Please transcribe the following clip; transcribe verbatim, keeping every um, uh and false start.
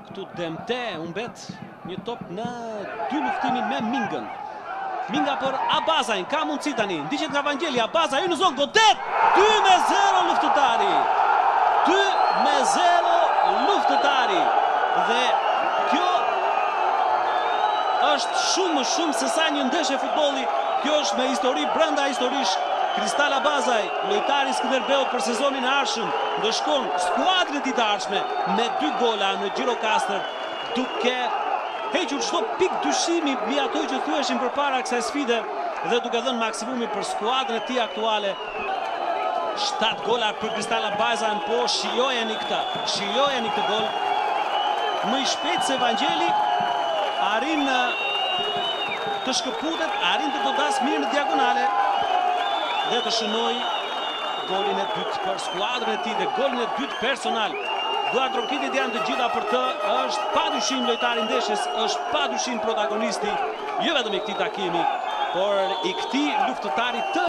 Këtu Demte humbet një top në dy luftimin me Mingën. Minga për Abazajn, ka mundësi tani, ndiqet nga Vangeli, Abaza hyn në zonë, godet! dy me zero luftëtari. dy me zero luftëtari. Dhe kjo është shumë më shumë se sa një ndeshje futbolli. Kjo është me histori brenda historish. Kristal Abazaj, lojtari Skënderbeu për sezonin e ardhshëm, ndeshkon skuadrën e tij të ardhshme me dy gola në Gjirokastër, duke hequr çdo pikë dyshimi mbi ato që thuheshin përpara kësaj sfide dhe duke dhënë maksimumin për skuadrën e tij aktuale. shtat gola për Kristal Abazaj, po shijojeni këtë, shijojeni këtë gol. Më i shpejt se Vangeli arrin të shkëputet, arrin të godas mirë në diagonale dhe të shënoi golin e dytë për skuadrën e tij dhe golin e dytë personal. Duart Rokitit janë të gjitha për të, është padyshim lojtari ndeshjes, është padyshim protagonisti, jo vetëm i këtij takimi, por i këtij luftëtari të